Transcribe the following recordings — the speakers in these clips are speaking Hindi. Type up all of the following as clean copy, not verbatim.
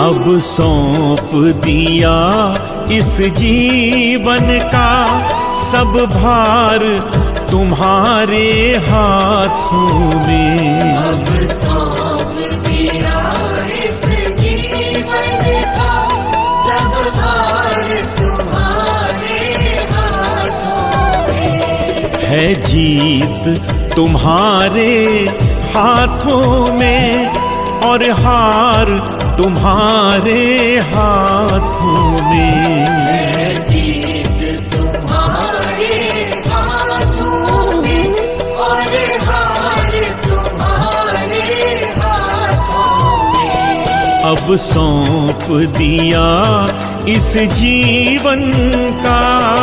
अब सौंप दिया इस जीवन का सब भार तुम्हारे हाथों में। अब सौंप दिया इस जीवन का सब भार तुम्हारे हाथों में। है जीत तुम्हारे हाथों में और हार तुम्हारे हाथों में। है जीत तुम्हारे हाथों में और हार तुम्हारे हाथों में। अब सौंप दिया इस जीवन का।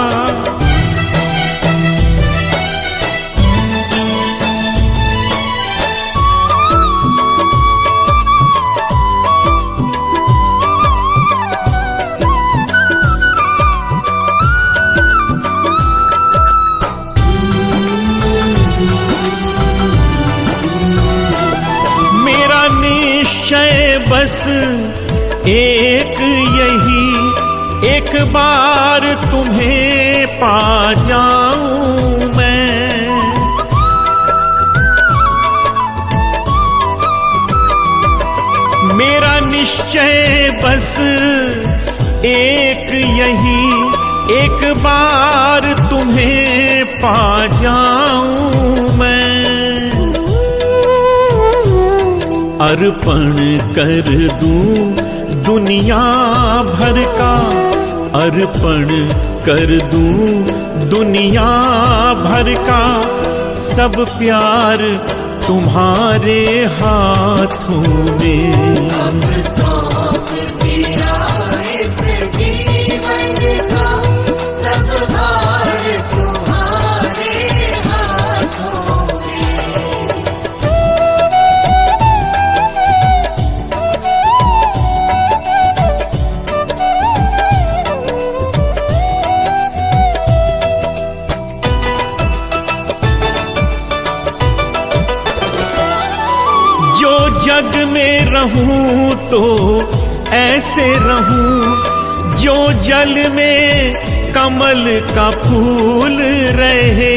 बस एक यही एक बार तुम्हें पा जाऊं मैं। मेरा निश्चय बस एक यही एक बार तुम्हें पा जाऊं मैं। अर्पण कर दूं दुनिया भर का, अर्पण कर दूं दुनिया भर का सब प्यार तुम्हारे हाथों में। अब सौंप दिया इस जीवन का सब भार तुम्हारे हाथों में। जो जग में रहूं तो ऐसे रहूं, जो जल में कमल का फूल रहे।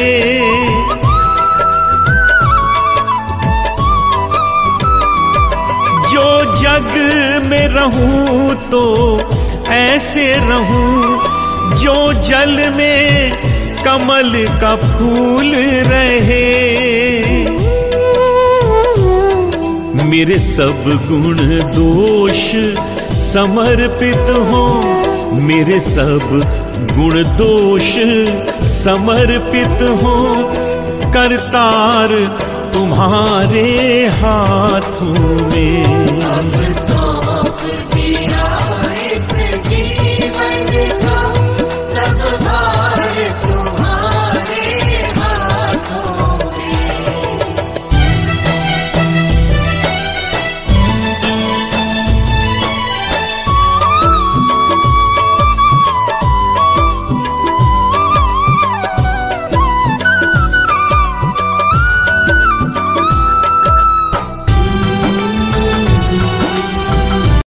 जो जग में रहूं तो ऐसे रहूं, जो जल में कमल का फूल रहे। मेरे सब गुण दोष समर्पित हो, मेरे सब गुण दोष समर्पित हो। करतार तुम्हारे हाथों में। अब सौंप दिया